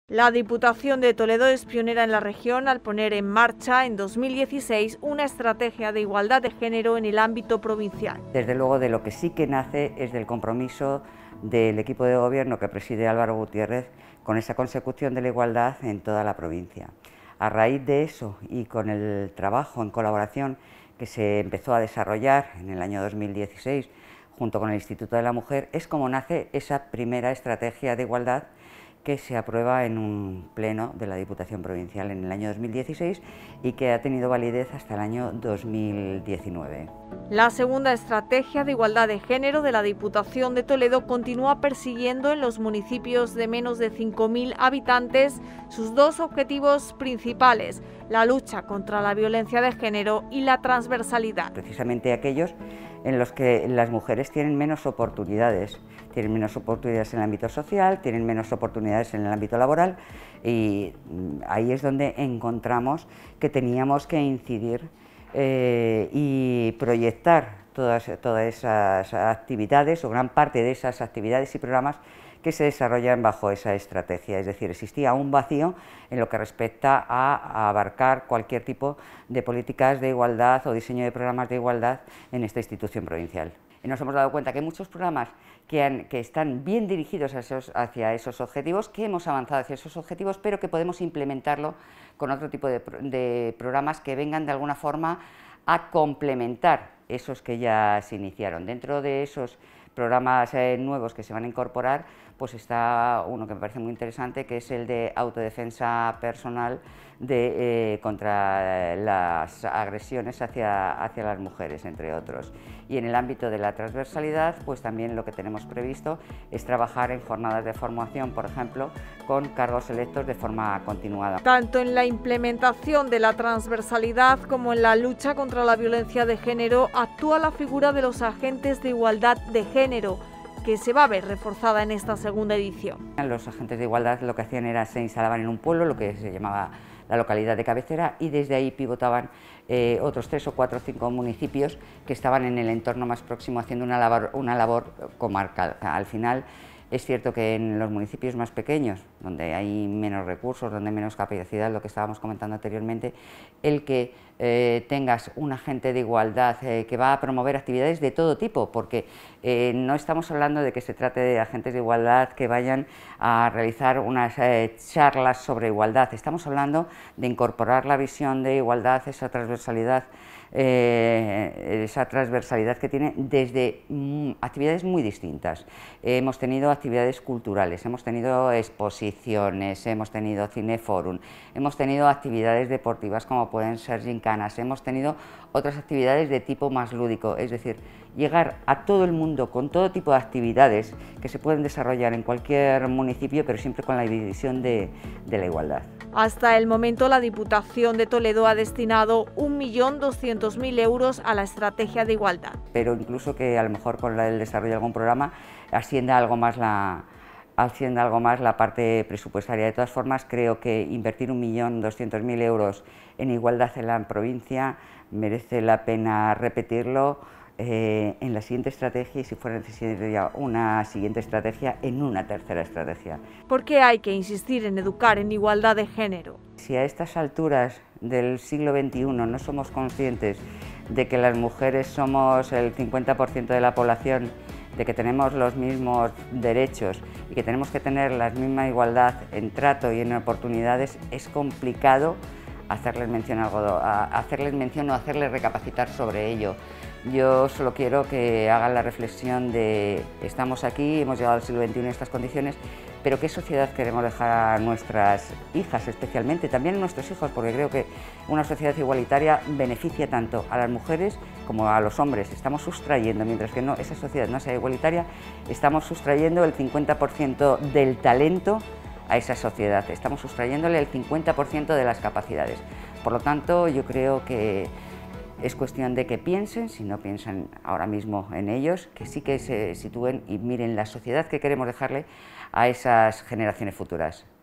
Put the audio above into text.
La Diputación de Toledo es pionera en la región al poner en marcha en 2016 una estrategia de igualdad de género en el ámbito provincial. Desde luego, de lo que sí que nace es del compromiso del equipo de gobierno que preside Álvaro Gutiérrez con esa consecución de la igualdad en toda la provincia. A raíz de eso y con el trabajo en colaboración que se empezó a desarrollar en el año 2016 junto con el Instituto de la Mujer, es como nace esa primera estrategia de igualdad que se aprueba en un pleno de la Diputación Provincial en el año 2016 y que ha tenido validez hasta el año 2019. La segunda estrategia de igualdad de género de la Diputación de Toledo continúa persiguiendo en los municipios de menos de 5.000 habitantes sus dos objetivos principales: la lucha contra la violencia de género y la transversalidad. Precisamente aquellos en los que las mujeres tienen menos oportunidades en el ámbito social, tienen menos oportunidades en el ámbito laboral, y ahí es donde encontramos que teníamos que incidir y proyectar todas esas actividades, o gran parte de esas actividades y programas que se desarrollan bajo esa estrategia. Es decir, existía un vacío en lo que respecta a abarcar cualquier tipo de políticas de igualdad o diseño de programas de igualdad en esta institución provincial. Y nos hemos dado cuenta que hay muchos programas que están bien dirigidos hacia esos objetivos, que hemos avanzado hacia esos objetivos, pero que podemos implementarlo con otro tipo de programas que vengan de alguna forma a complementar esos que ya se iniciaron. Dentro de esos programas nuevos que se van a incorporar, pues está uno que me parece muy interesante, que es el de autodefensa personal contra las agresiones hacia las mujeres, entre otros. Y en el ámbito de la transversalidad, pues también lo que tenemos previsto es trabajar en jornadas de formación, por ejemplo, con cargos electos de forma continuada. Tanto en la implementación de la transversalidad como en la lucha contra la violencia de género actúa la figura de los agentes de igualdad de género, que se va a ver reforzada en esta segunda edición. Los agentes de igualdad lo que hacían era se instalaban en un pueblo, lo que se llamaba la localidad de cabecera, y desde ahí pivotaban otros 3 o 4 o 5 municipios que estaban en el entorno más próximo haciendo una labor comarcal. Al final es cierto que en los municipios más pequeños, donde hay menos recursos, donde hay menos capacidad, lo que estábamos comentando anteriormente, el que tengas un agente de igualdad que va a promover actividades de todo tipo, porque no estamos hablando de que se trate de agentes de igualdad que vayan a realizar unas charlas sobre igualdad, estamos hablando de incorporar la visión de igualdad, esa transversalidad que tiene desde actividades muy distintas. Hemos tenido actividades culturales, hemos tenido exposiciones, hemos tenido cineforum, hemos tenido actividades deportivas como pueden ser gincanas, hemos tenido otras actividades de tipo más lúdico, es decir, llegar a todo el mundo con todo tipo de actividades que se pueden desarrollar en cualquier municipio, pero siempre con la visión de la igualdad. Hasta el momento, la Diputación de Toledo ha destinado 1.200.000 euros a la estrategia de igualdad. Pero incluso que a lo mejor con el desarrollo de algún programa ascienda algo más la parte presupuestaria. De todas formas, creo que invertir 1.200.000 euros en igualdad en la provincia merece la pena repetirlo en la siguiente estrategia, y si fuera necesaria una siguiente estrategia, en una tercera estrategia. ¿Por qué hay que insistir en educar en igualdad de género? Si a estas alturas del siglo XXI no somos conscientes de que las mujeres somos el 50% de la población, de que tenemos los mismos derechos y que tenemos que tener la misma igualdad en trato y en oportunidades, es complicado hacerles mención o hacerles recapacitar sobre ello. Yo solo quiero que hagan la reflexión de estamos aquí, hemos llegado al siglo XXI en estas condiciones, pero ¿qué sociedad queremos dejar a nuestras hijas especialmente, también a nuestros hijos? Porque creo que una sociedad igualitaria beneficia tanto a las mujeres como a los hombres. Estamos sustrayendo, mientras que esa sociedad no sea igualitaria, estamos sustrayendo el 50% del talento a esa sociedad, estamos sustrayéndole el 50% de las capacidades. Por lo tanto, yo creo que es cuestión de que piensen, si no piensan ahora mismo en ellos, que sí que se sitúen y miren la sociedad que queremos dejarle a esas generaciones futuras.